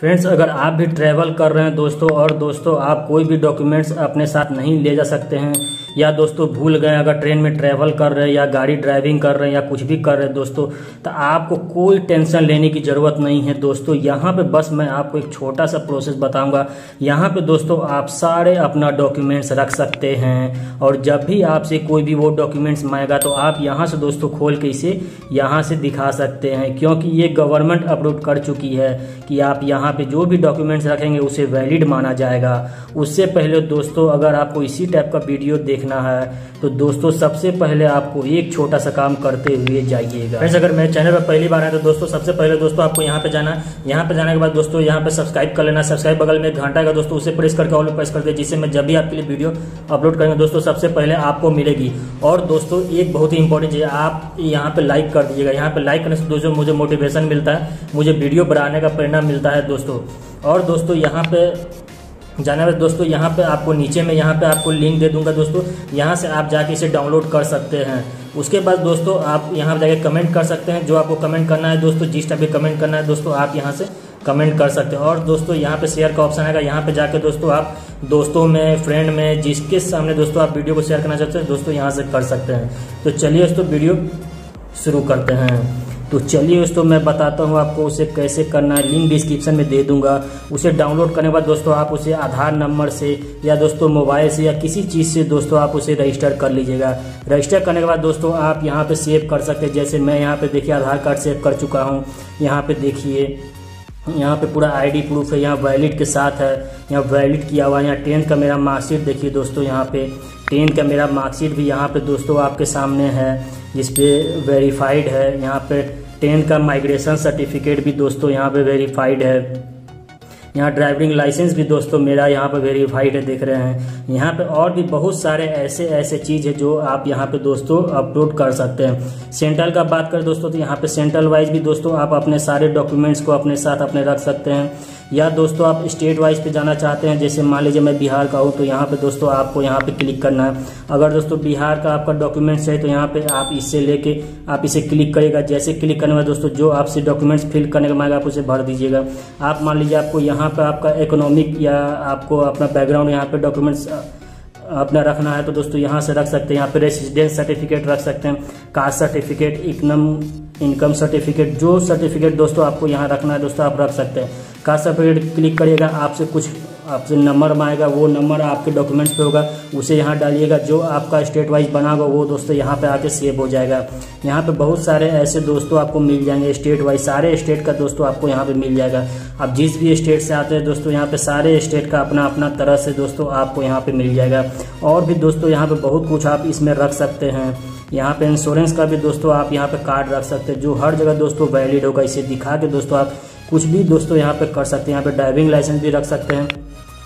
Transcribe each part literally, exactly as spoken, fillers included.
Friends, अगर आप भी ट्रैवल कर रहे हैं दोस्तों और दोस्तों आप कोई भी डॉक्यूमेंट्स अपने साथ नहीं ले जा सकते हैं या दोस्तों भूल गए, अगर ट्रेन में ट्रैवल कर रहे हैं या गाड़ी ड्राइविंग कर रहे हैं या कुछ भी कर रहे हैं दोस्तों, तो आपको कोई टेंशन लेने की ज़रूरत नहीं है दोस्तों। यहाँ पे बस मैं आपको एक छोटा सा प्रोसेस बताऊंगा। यहाँ पे दोस्तों आप सारे अपना डॉक्यूमेंट्स रख सकते हैं और जब भी आपसे कोई भी वो डॉक्यूमेंट्स मांगेगा तो आप यहाँ से दोस्तों खोल के इसे यहाँ से दिखा सकते हैं, क्योंकि ये गवर्नमेंट अप्रूव कर चुकी है कि आप यहाँ पे जो भी डॉक्यूमेंट्स रखेंगे उसे वैलिड माना जाएगा। उससे पहले दोस्तों अगर आपको इसी टाइप का वीडियो देखना है तो दोस्तों सबसे पहले आपको एक छोटा सा काम करते हुए जाइएगा। फ्रेंड्स, अगर मेरे चैनल पर पहली बार है तो दोस्तों सबसे पहले दोस्तों आपको यहाँ पे जाना है। यहाँ पे जाने के बाद दोस्तों यहाँ पे सब्सक्राइब कर लेना। सब्सक्राइब बगल में एक घंटा है दोस्तों, उसे प्रेस करके ऑल प्रेस कर दे, जिससे मैं जब भी आपके लिए वीडियो अपलोड करेंगे दोस्तों सबसे पहले आपको मिलेगी। और दोस्तों एक बहुत ही इंपॉर्टेंट चीज, आप यहाँ पे लाइक कर दीजिएगा। यहाँ पे लाइक करने से दोस्तों मुझे मोटिवेशन मिलता है, मुझे वीडियो बनाने का प्रेरणा मिलता है दोस्तों। और दोस्तों यहाँ पे जाने वाले दोस्तों यहाँ पे आपको नीचे में यहाँ पे आपको लिंक दे दूंगा दोस्तों, यहाँ से आप जाके इसे डाउनलोड कर सकते हैं। उसके बाद दोस्तों आप यहाँ जाके कमेंट कर सकते हैं, जो आपको कमेंट करना है दोस्तों, जिस टाइप का कमेंट करना है दोस्तों आप यहाँ से कमेंट कर सकते हैं। और दोस्तों यहाँ पे शेयर का ऑप्शन आएगा, यहाँ पे जाके दोस्तों आप दोस्तों में, फ्रेंड में, जिसके सामने दोस्तों आप वीडियो को शेयर करना चाहते हैं दोस्तों यहाँ से कर सकते हैं। तो चलिए दोस्तों वीडियो शुरू करते हैं। तो चलिए दोस्तों मैं बताता हूँ आपको उसे कैसे करना है, लिंक डिस्क्रिप्शन में दे दूंगा। उसे डाउनलोड करने के बाद दोस्तों आप उसे आधार नंबर से या दोस्तों मोबाइल से या किसी चीज़ से दोस्तों आप उसे रजिस्टर कर लीजिएगा। रजिस्टर करने के बाद दोस्तों आप यहाँ पे सेव कर सकते हैं। जैसे मैं यहाँ पे देखिए आधार कार्ड सेव कर चुका हूँ। यहाँ पे देखिए यहाँ पे पूरा आईडी प्रूफ है, यहाँ वैलिड के साथ है, यहाँ वैलिड किया हुआ है। यहाँ टेंथ का मेरा मार्कशीट देखिए दोस्तों, यहाँ पे टेंथ का मेरा मार्कशीट भी यहाँ पे दोस्तों आपके सामने है, जिसपे वेरीफाइड है। यहाँ पे टेंथ का माइग्रेशन सर्टिफिकेट भी दोस्तों यहाँ पे वेरीफाइड है। यहाँ ड्राइविंग लाइसेंस भी दोस्तों मेरा यहाँ पे वेरीफाइड है, देख रहे हैं। यहाँ पे और भी बहुत सारे ऐसे ऐसे चीज़ है जो आप यहाँ पे दोस्तों अपलोड कर सकते हैं। सेंट्रल का बात करें दोस्तों तो यहाँ पे सेंट्रल वाइज भी दोस्तों आप अपने सारे डॉक्यूमेंट्स को अपने साथ अपने रख सकते हैं। या दोस्तों आप स्टेट वाइज पे जाना चाहते हैं, जैसे मान लीजिए मैं बिहार का हूँ तो यहाँ पे दोस्तों आपको यहाँ पे क्लिक करना है। अगर दोस्तों बिहार का आपका डॉक्यूमेंट्स है तो यहाँ पे आप इससे लेके आप इसे क्लिक करेगा। जैसे क्लिक करने में दोस्तों जो आपसे डॉक्यूमेंट्स फिल करने का मांगेगा आप उसे भर दीजिएगा। आप मान लीजिए आपको यहाँ पे आपका इकोनॉमिक या आपको अपना बैकग्राउंड यहाँ पे डॉक्यूमेंट्स अपना रखना है तो दोस्तों यहाँ से रख सकते हैं। यहाँ पे रेसिडेंस सर्टिफिकेट रख सकते हैं, caste certificate, income income certificate, जो सर्टिफिकेट दोस्तों आपको यहाँ रखना है दोस्तों आप रख सकते हैं। कास्ट सर्टिफिकेट क्लिक करिएगा, आपसे कुछ आपसे नंबर मांगेगा, वो नंबर आपके डॉक्यूमेंट्स पे होगा, उसे यहाँ डालिएगा। जो आपका स्टेट वाइज बना होगा वो दोस्तों यहाँ पे आके सेव हो जाएगा। यहाँ पे बहुत सारे ऐसे दोस्तों आपको मिल जाएंगे स्टेट वाइज, सारे स्टेट का दोस्तों आपको यहाँ पे मिल जाएगा। आप जिस भी स्टेट से आते हैं दोस्तों यहाँ पे सारे स्टेट का अपना अपना तरह से दोस्तों आपको यहाँ पे मिल जाएगा। और भी दोस्तों यहाँ पे बहुत कुछ आप इसमें रख सकते हैं। यहाँ पे इंश्योरेंस का भी दोस्तों आप यहाँ पे कार्ड रख सकते हैं, जो हर जगह दोस्तों वैलिड होगा। इसे दिखा के दोस्तों आप कुछ भी दोस्तों यहाँ पे कर सकते हैं। यहाँ पे ड्राइविंग लाइसेंस भी रख सकते हैं,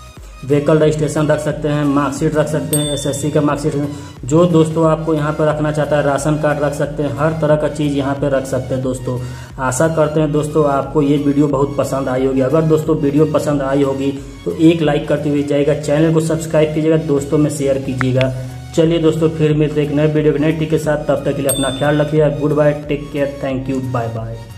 व्हीकल रजिस्ट्रेशन रख सकते हैं, मार्कशीट रख सकते हैं, एसएससी का मार्कशीट, जो दोस्तों आपको यहाँ पे रखना चाहता है, राशन कार्ड रख सकते हैं, हर तरह का चीज़ यहाँ पे रख सकते हैं दोस्तों। आशा करते हैं दोस्तों आपको ये वीडियो बहुत पसंद आई होगी। अगर दोस्तों वीडियो पसंद आई होगी तो एक लाइक करते हुए जाएगा, चैनल को सब्सक्राइब कीजिएगा, दोस्तों में शेयर कीजिएगा। चलिए दोस्तों फिर मिलते एक नए वीडियो नए टिप के साथ, तब तक के लिए अपना ख्याल रखिएगा। Good bye, take care, thank you, bye bye.